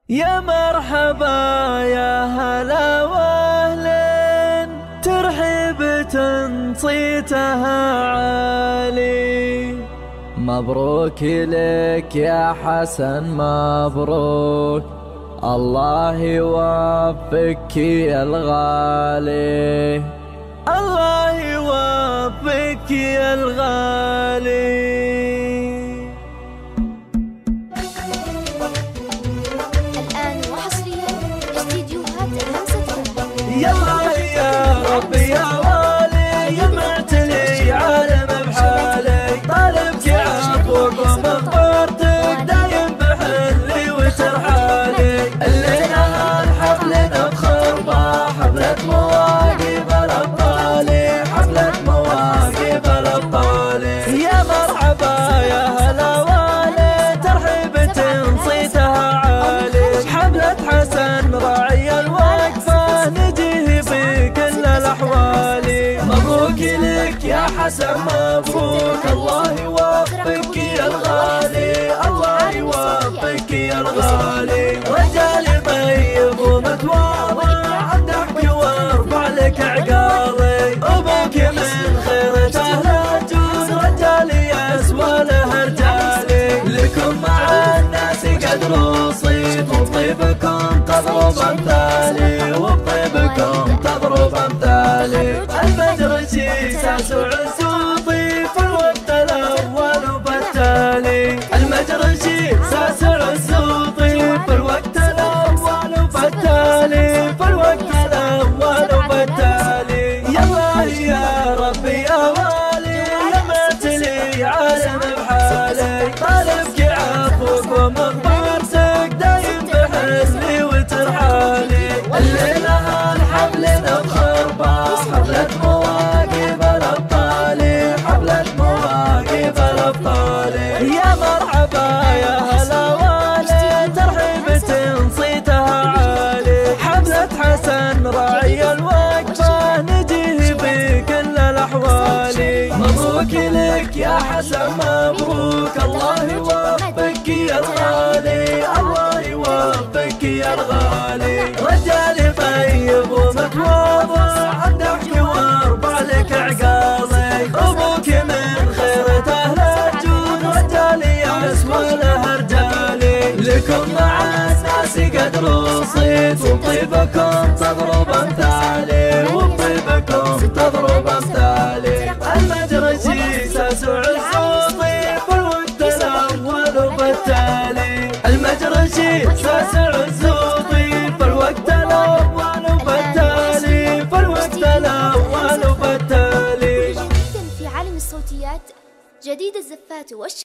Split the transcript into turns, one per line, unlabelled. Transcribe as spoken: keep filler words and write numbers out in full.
يا مرحبا يا هلا واهلين، ترحيبة صيتها عالي. مبروك لك يا حسن مبروك، الله يوفقك يا الغالي، الله يوفقك يا الغالي. يلا يا ربي يا والي، يا معتلي عالم بحالي، طالبك عفوك ومغفرتك دايم بحلي وترحالي. الليلة هالحفلة بخربة، حفلة مواقف الأبطال، حفلة مواقف الأبطال. يا مرحبا يا هلا والي، ترحيبة صيتها عالي، حفلة حسن راعي الوقفة نجيه في كل الأحوال. مبروك لك يا حسن مبروك، الله يوفقك يا الغالي، الله يوفقك يا الغالي. رجال طيب ومتواضع عالضحك وارفع لك عقالي، أبوك من خيرة أهل الجود رجال يسوى له رجالي. لكم مع الناس قدر وصيت، وطيبكم تضرب أمثالي، وبطيبكم تضرب أمثالي. المدرسي ساس عزوطي في الوقت الأول وبالتالي، المدرسي ساس عزوطي في الوقت الأول وبالتالي، في الوقت الأول وبالتالي. يلا يا ربي يا والي، يا معتلي عالم بحالي، طالبك عفوك ومغفرتك دايم بحلي وترحالي. الليلة هالحفلة بخربة، حفلة مواقف الأبطال، حفلة مواقف الأبطال. يا مرحبا يا هلا والي، ترحيبة صيتها عالي، حفلة حسن راعي الوقفة نجيه في كل الأحوال. مبروك لك يا حسن مبروك، الله يوفقك يا الغالي، الله يوفقك يا الغالي. رجال طيب ومتواضع عالضحك وارفع لك عقالي، أبوك من خيرة أهل الجود رجال يسوى له رجالي. لكم مع الناس قدر وصيت، وطيبكم تضرب أمثالي، وبطيبكم تضرب أمثالي. المدرسي ساس عزوطي في الوقت الأول وبالتالي، المدرسي ساس عزوطي في الوقت الأول وبالتالي، في الوقت الأول وبالتالي.
جدا في عالم الصوتيات جديد الزفات والش